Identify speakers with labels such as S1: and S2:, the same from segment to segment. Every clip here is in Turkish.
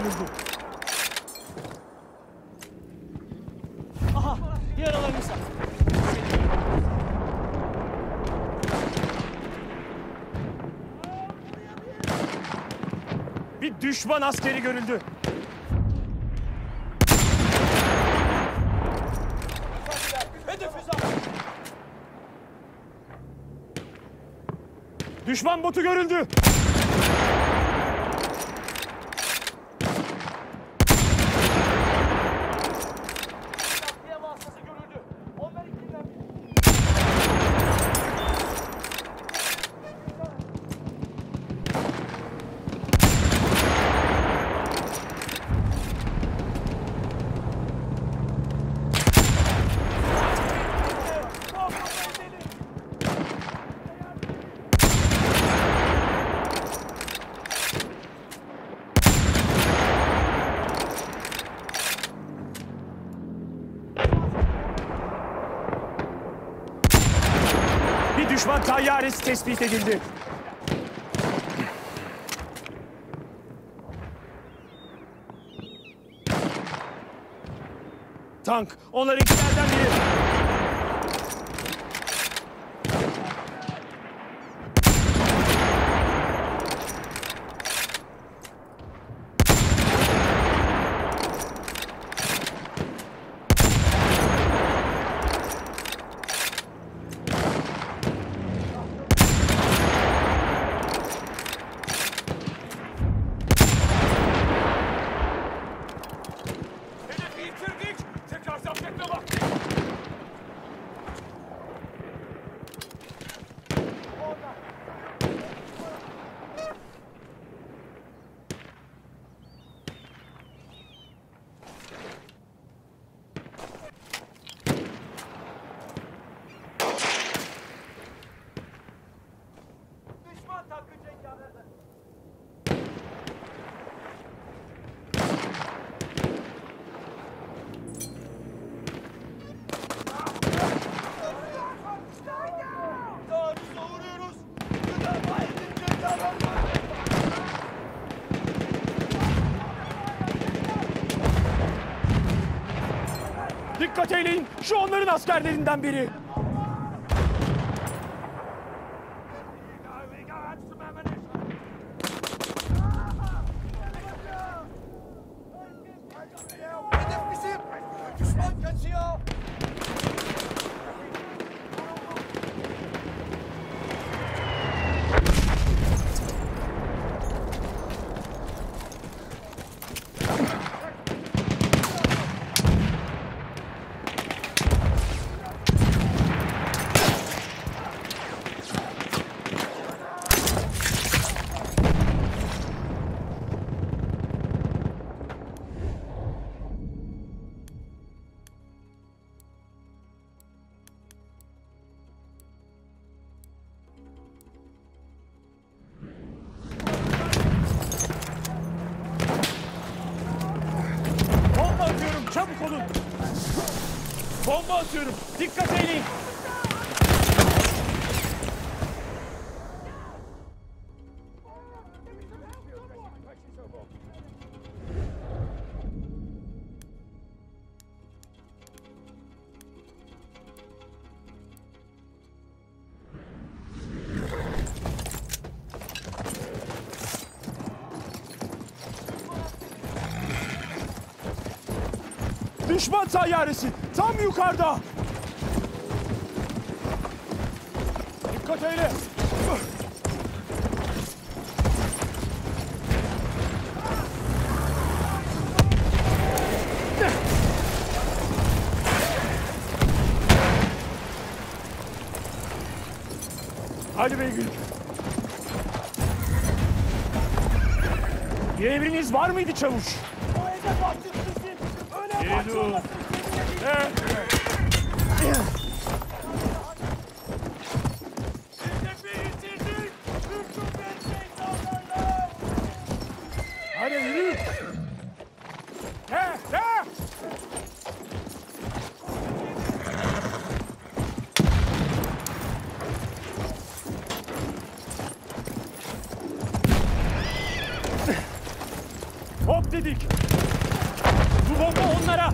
S1: gömüldü. Aha, yaralarını sar. Bir düşman askeri görüldü. Düşman botu görüldü. Düşman tayyaresi tespit edildi. Tank, onlarınkilerden biri. Dikkat eyleyin, şu onların askerlerinden biri.
S2: Hedef bizim! Düşman kaçıyor!
S1: Çabuk olun. Bomba atıyorum. Dikkat eyleyin. Düşman tayyaresi tam yukarıda. Dikkat eyle. Hadi Beygül. Bir emriniz var mıydı çavuş?
S2: O hedef attık bizim! Öyle
S1: Geri dur. Hadi yürü. Hop dedi. yönelik. Bu bomba onlara.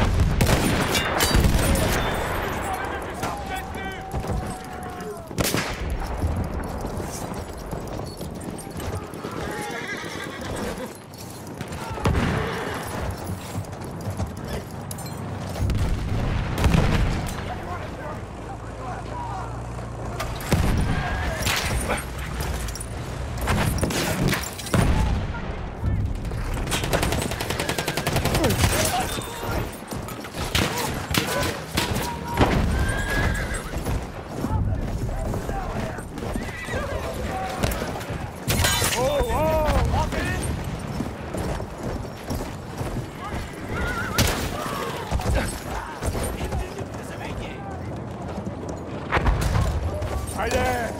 S1: Haydi.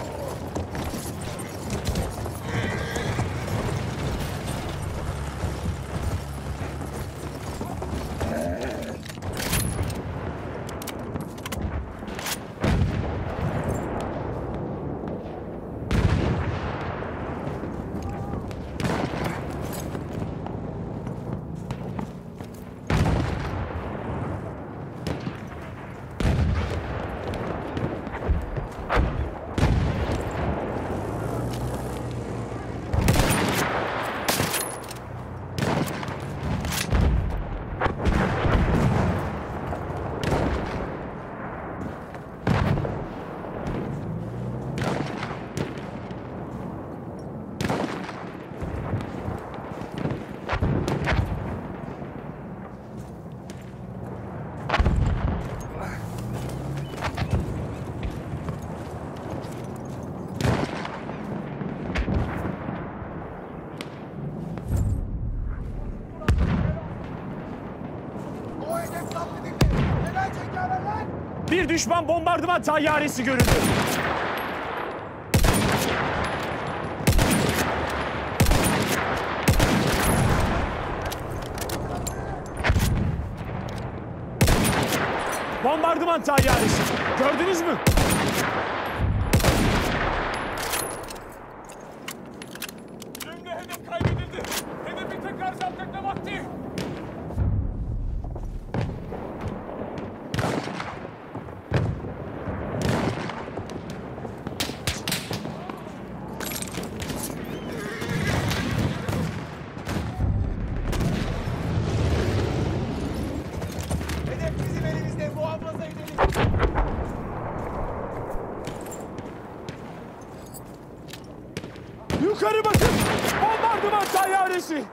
S1: Bir düşman bombardıman tayyaresi görüldü. Bombardıman tayyaresi. Gördünüz mü?
S2: Şimdi hedef kaybedildi. Hedefi tekrar zapt etme vakti. Hedef bizim elimizde, muhafaza edelim.
S1: Yukarı bakın! Bombardıman tayyaresi!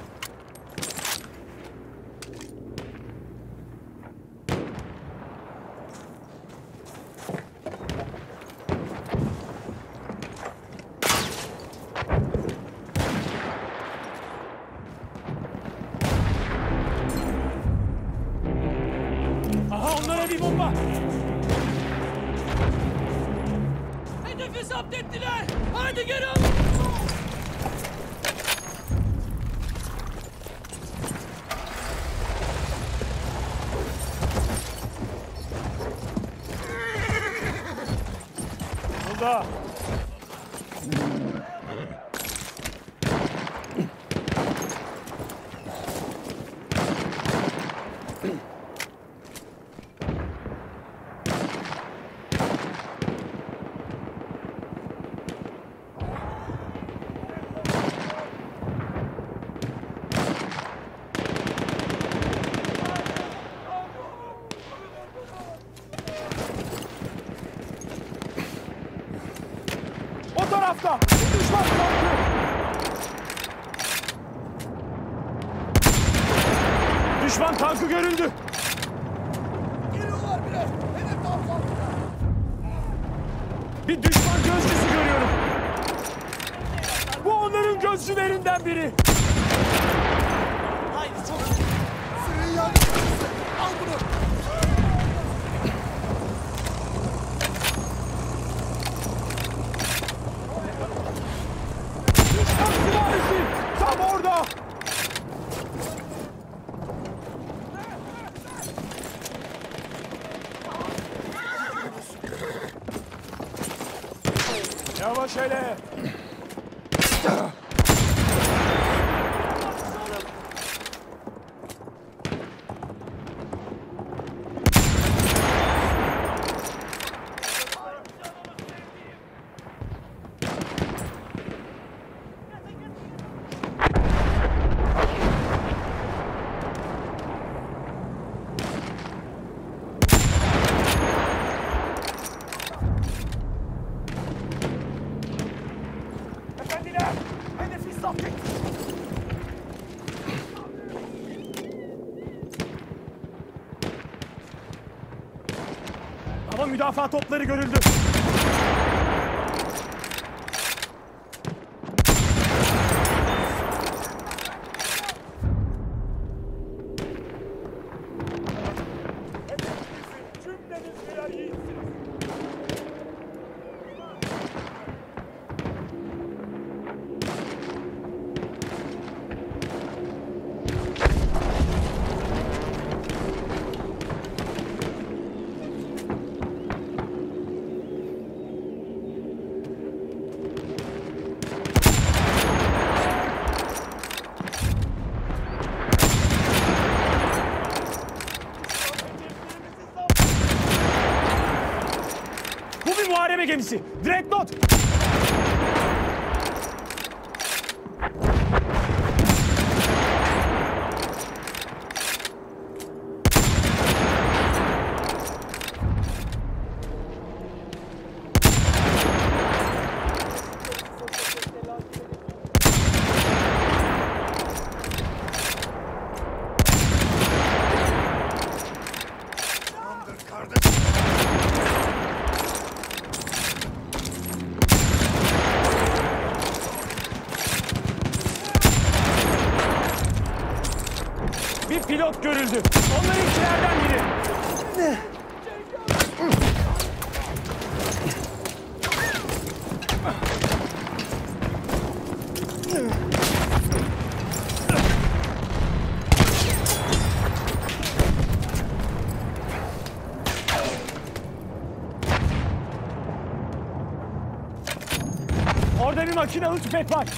S1: Aha, onlara bir bomba!
S3: Hedefi zapt ettiler. Haydi geri alın.
S1: Burada! O tarafta! Düşman tankı! Düşman tankı görüldü!
S2: Geliyorlar bile. Hedef tam saldırıda.
S1: Bir düşman gözcüsü görüyorum! Bu onların gözcülerinden biri!
S3: Haydi çok.
S2: Sürüyü yardım edin. Al bunu.
S1: Düşman süvarisi! Tam orada! Yavaş hele! Hava müdafaa topları görüldü.
S2: Cümleniz birer yiğitsiniz.
S1: Bu bir muharebe gemisi. Dreadnought. Bir pilot görüldü. Onlarınkilerden biri. Orada bir makinalı tüfek var.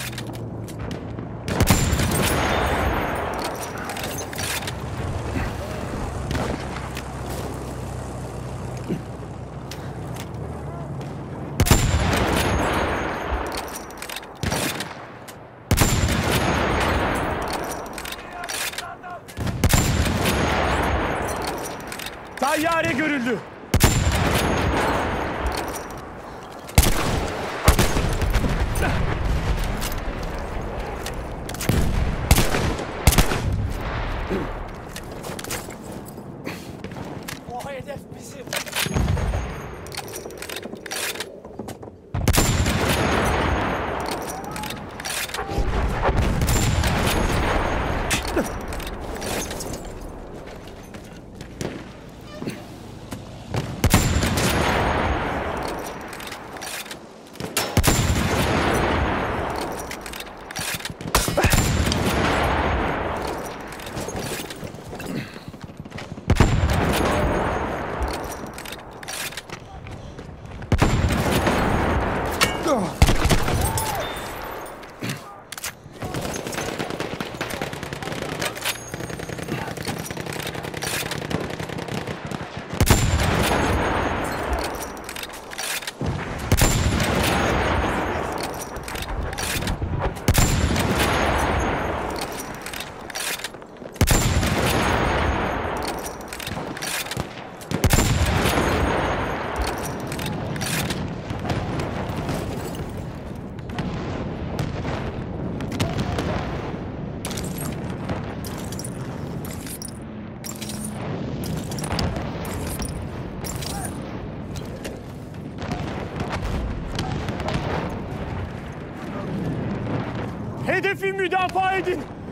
S1: Tayyare görüldü.
S3: O hedef bizim. Hedefi müdafaa edin.